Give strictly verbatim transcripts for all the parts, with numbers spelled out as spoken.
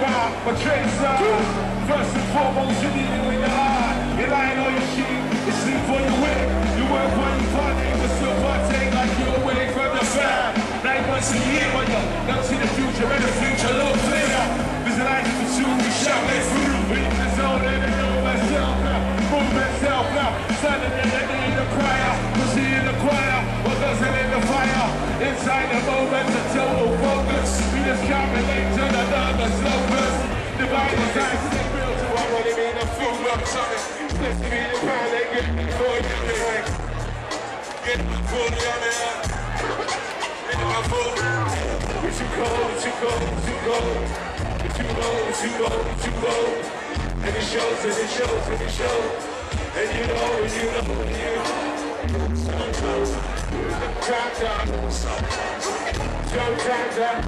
about my tracer. First and foremost, you need it with your heart. You're lying on your sheet, you sleep for your wig. You work while you party, but still partake like you're away from the fam. Nine months a year, but you don't see the future, and the future look clear. Visualize it for two, we shout it through. We in the zone, and they know myself now. Move myself now. Standing in the need of prayer. Pussy in the choir, what doesn't in the fire. Inside the moment, a total focus. We just calculate to the numbers, locus. Divine design, stay real to our money, mean a fool, I'm sorry. Let's be the pound, they get me for you, man. Get my food, yeah, man. Get my food. We too cold, we too cold, we too cold. We too low, we too low, we too low. And it shows, and it shows, and it shows. And you know, and you know, and you know. Sometimes, sometimes, sometimes,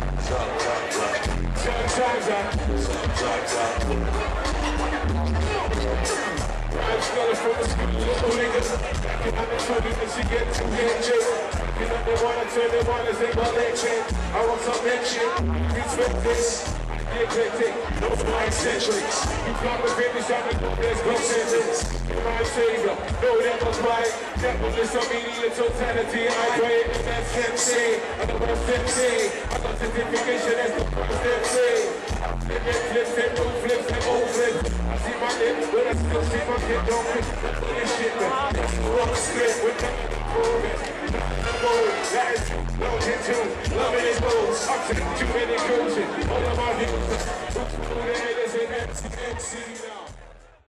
I'm sculling from the school, little niggas. Backing out the truck because she get too injured. You know they wanna turn their wonders, they got their chain. I want some action, respect this. Eclectic, no fly eccentrics. You come with finish, I'm the there's no sentence. You're my savior, no that was right. Devilish, immediate totality. I pray it, and that's M C. I'm the first M C. I got certification, that's the first M C. And then flips, and no flips, and old flips. I see my lip, but I still see my kid don't fit. This shit, man, that's the wrong script. With that, moving. That is long into loving his goals. I'm taking too many coaches. All of my views. M C